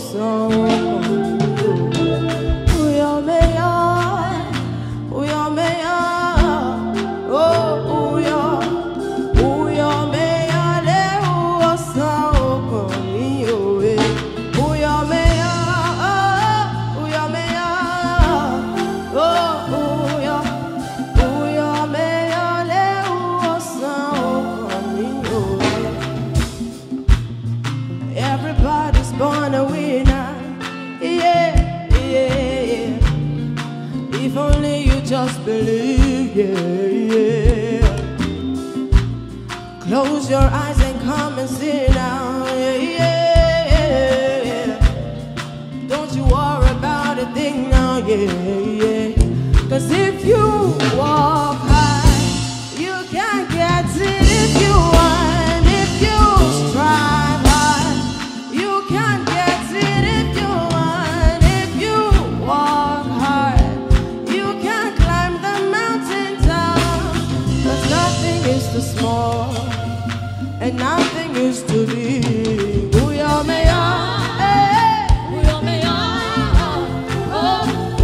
Everybody's born a winner, yeah, yeah. If only you just believe, yeah, yeah. Close your eyes and come and sit down, yeah, yeah. Don't you worry about a thing now, yeah, yeah. 'Cause if you walk high, you can get it if you want, if you strive hard. You can get it if you want, if you walk hard. You can climb the mountain top. 'Cause nothing is too small and nothing is too big. Meyo, meyo, meyo, meyo, oh,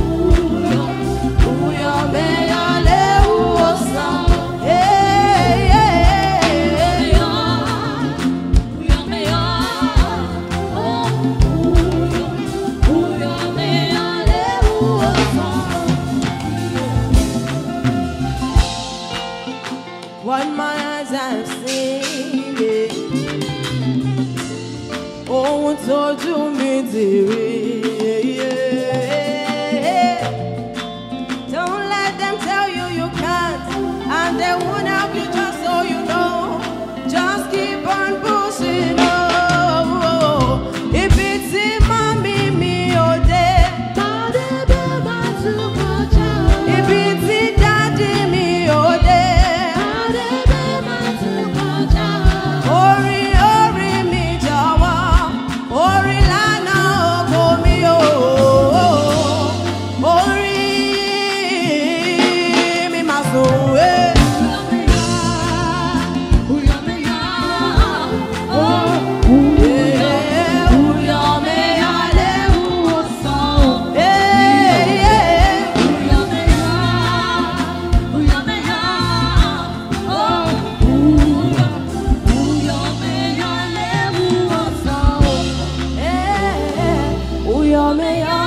meyo, meyo, le uosa, hey, meyo, meyo, meyo, oh, meyo, meyo, le uosa. What my eyes have seen, oh, told you me, yeah. Don't let them tell you you can't, and they won't help you just so you know. Just keep on pushing, oh. If it's in mommy, me, oh, there. If it's in daddy, me, oh, there. Ori, ori, mi, jawa. Ori, lana, oko, mi, oh. Ori, mi, maso, eh. Meyo,